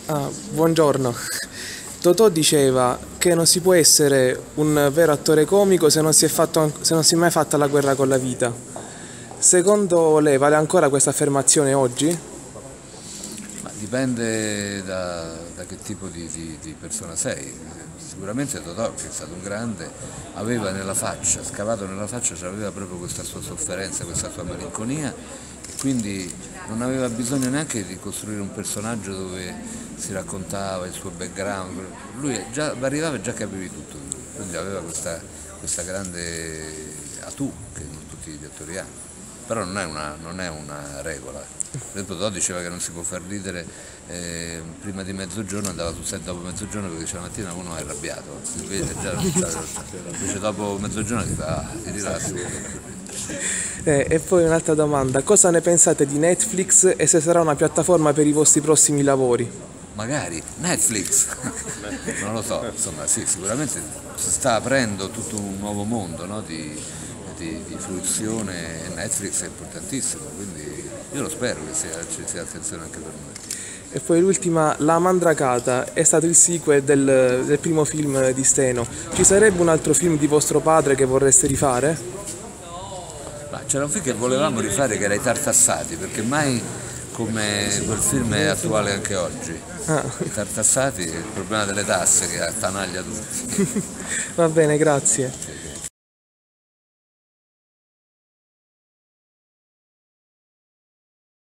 Buongiorno. Totò diceva che non si può essere un vero attore comico se non se non si è mai fatta la guerra con la vita. Secondo lei vale ancora questa affermazione oggi? Ma dipende da che tipo di persona sei. Sicuramente Totò, che è stato un grande, aveva nella faccia, scavato nella faccia, aveva proprio questa sua sofferenza, questa sua malinconia, e quindi non aveva bisogno neanche di costruire un personaggio dove si raccontava il suo background. Lui arrivava e già capivi tutto di lui, quindi aveva questa grande atù che non tutti gli attori hanno. Però non è una regola. Per esempio Totò diceva che non si può far ridere prima di mezzogiorno, andava sul set dopo mezzogiorno perché la mattina uno è arrabbiato, si vede già, invece dopo mezzogiorno ti rilassi. E poi un'altra domanda, cosa ne pensate di Netflix e se sarà una piattaforma per i vostri prossimi lavori? Magari Netflix, non lo so, insomma sì, sicuramente si sta aprendo tutto un nuovo mondo, no, di fruizione, e Netflix è importantissimo, quindi io lo spero che ci sia attenzione anche per noi. E poi l'ultima, La Mandracata, è stato il sequel del primo film di Steno. Ci sarebbe un altro film di vostro padre che vorreste rifare? Ma c'era un film che volevamo rifare che era I Tartassati, perché mai come quel film è attuale anche oggi. I Tartassati, il problema delle tasse che attanaglia tutti. Va bene, grazie.